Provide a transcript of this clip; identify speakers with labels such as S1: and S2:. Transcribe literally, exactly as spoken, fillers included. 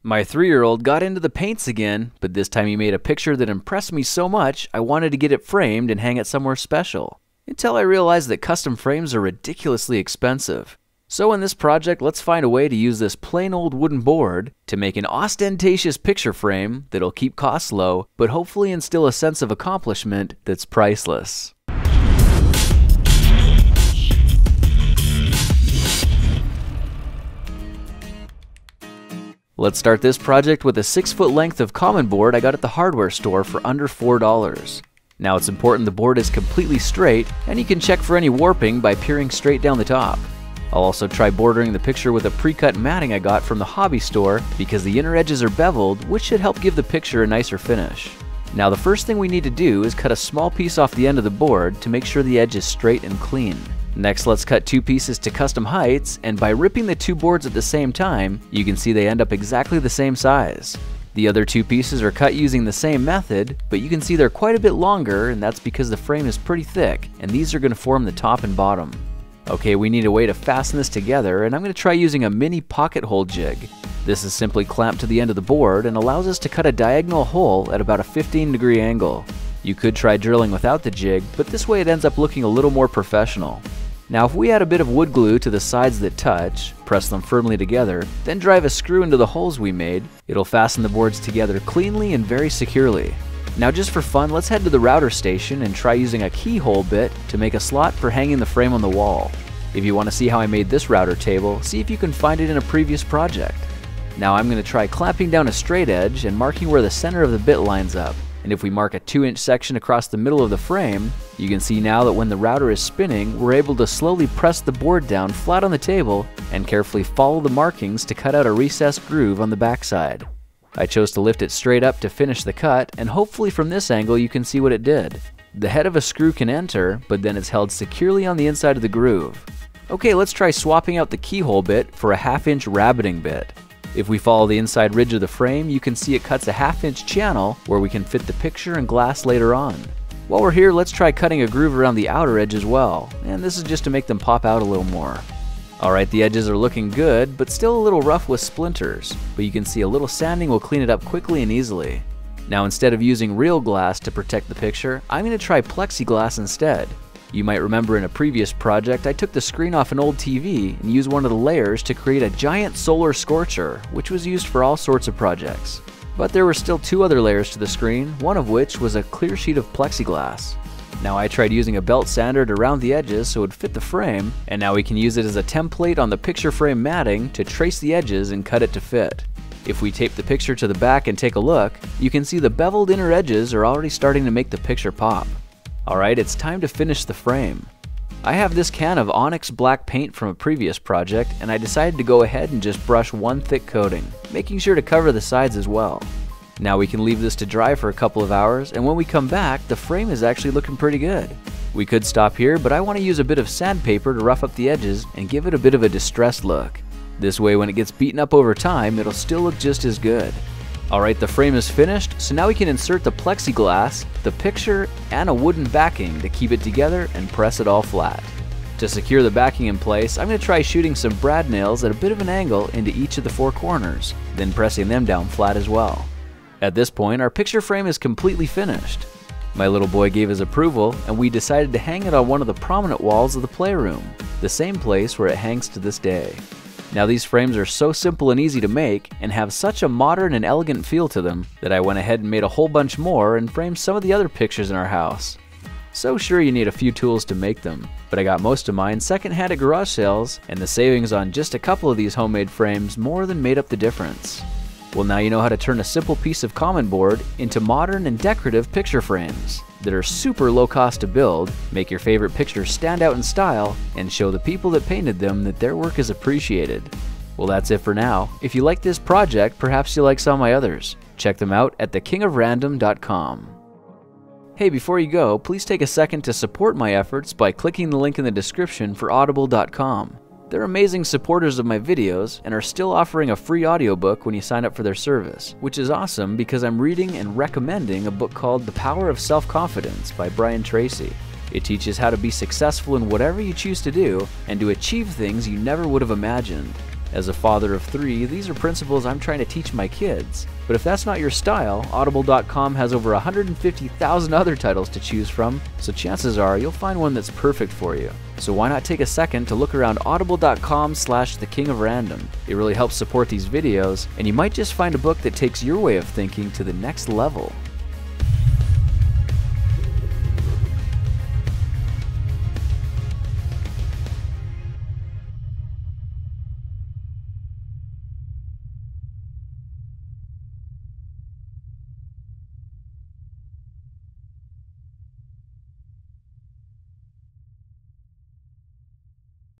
S1: My three-year-old got into the paints again, but this time he made a picture that impressed me so much I wanted to get it framed and hang it somewhere special. Until I realized that custom frames are ridiculously expensive. So in this project, let's find a way to use this plain old wooden board to make an ostentatious picture frame that'll keep costs low, but hopefully instill a sense of accomplishment that's priceless. Let's start this project with a six foot length of common board I got at the hardware store for under four dollars. Now it's important the board is completely straight, and you can check for any warping by peering straight down the top. I'll also try bordering the picture with a pre-cut matting I got from the hobby store because the inner edges are beveled, which should help give the picture a nicer finish. Now the first thing we need to do is cut a small piece off the end of the board to make sure the edge is straight and clean. Next, let's cut two pieces to custom heights, and by ripping the two boards at the same time, you can see they end up exactly the same size. The other two pieces are cut using the same method, but you can see they're quite a bit longer, and that's because the frame is pretty thick, and these are going to form the top and bottom. Okay, we need a way to fasten this together, and I'm going to try using a mini pocket hole jig. This is simply clamped to the end of the board and allows us to cut a diagonal hole at about a fifteen degree angle. You could try drilling without the jig, but this way it ends up looking a little more professional. Now if we add a bit of wood glue to the sides that touch, press them firmly together, then drive a screw into the holes we made, it'll fasten the boards together cleanly and very securely. Now just for fun, let's head to the router station and try using a keyhole bit to make a slot for hanging the frame on the wall. If you want to see how I made this router table, see if you can find it in a previous project. Now I'm going to try clamping down a straight edge and marking where the center of the bit lines up. And if we mark a two inch section across the middle of the frame, you can see now that when the router is spinning, we're able to slowly press the board down flat on the table and carefully follow the markings to cut out a recessed groove on the backside. I chose to lift it straight up to finish the cut, and hopefully from this angle you can see what it did. The head of a screw can enter, but then it's held securely on the inside of the groove. Okay, let's try swapping out the keyhole bit for a half inch rabbiting bit. If we follow the inside ridge of the frame, you can see it cuts a half inch channel where we can fit the picture and glass later on. While we're here, let's try cutting a groove around the outer edge as well, and this is just to make them pop out a little more. Alright, the edges are looking good, but still a little rough with splinters, but you can see a little sanding will clean it up quickly and easily. Now instead of using real glass to protect the picture, I'm going to try plexiglass instead. You might remember in a previous project I took the screen off an old T V and used one of the layers to create a giant solar scorcher, which was used for all sorts of projects. But there were still two other layers to the screen, one of which was a clear sheet of plexiglass. Now I tried using a belt sander to round the edges so it would fit the frame, and now we can use it as a template on the picture frame matting to trace the edges and cut it to fit. If we tape the picture to the back and take a look, you can see the beveled inner edges are already starting to make the picture pop. Alright, it's time to finish the frame. I have this can of Onyx black paint from a previous project, and I decided to go ahead and just brush one thick coating, making sure to cover the sides as well. Now we can leave this to dry for a couple of hours, and when we come back, the frame is actually looking pretty good. We could stop here, but I want to use a bit of sandpaper to rough up the edges and give it a bit of a distressed look. This way when it gets beaten up over time, it'll still look just as good. Alright, the frame is finished, so now we can insert the plexiglass, the picture, and a wooden backing to keep it together and press it all flat. To secure the backing in place, I'm going to try shooting some brad nails at a bit of an angle into each of the four corners, then pressing them down flat as well. At this point, our picture frame is completely finished. My little boy gave his approval, and we decided to hang it on one of the prominent walls of the playroom, the same place where it hangs to this day. Now these frames are so simple and easy to make and have such a modern and elegant feel to them that I went ahead and made a whole bunch more and framed some of the other pictures in our house. So sure, you need a few tools to make them, but I got most of mine secondhand at garage sales, and the savings on just a couple of these homemade frames more than made up the difference. Well, now you know how to turn a simple piece of common board into modern and decorative picture frames that are super low cost to build, make your favorite pictures stand out in style, and show the people that painted them that their work is appreciated. Well, that's it for now. If you like this project, perhaps you'll like some of my others. Check them out at the king of random dot com. Hey, before you go, please take a second to support my efforts by clicking the link in the description for audible dot com. They're amazing supporters of my videos and are still offering a free audiobook when you sign up for their service, which is awesome because I'm reading and recommending a book called The Power of Self-Confidence by Brian Tracy. It teaches how to be successful in whatever you choose to do and to achieve things you never would have imagined. As a father of three, these are principles I'm trying to teach my kids. But if that's not your style, Audible dot com has over one hundred fifty thousand other titles to choose from, so chances are you'll find one that's perfect for you. So why not take a second to look around audible dot com slash the king of random. It really helps support these videos, and you might just find a book that takes your way of thinking to the next level.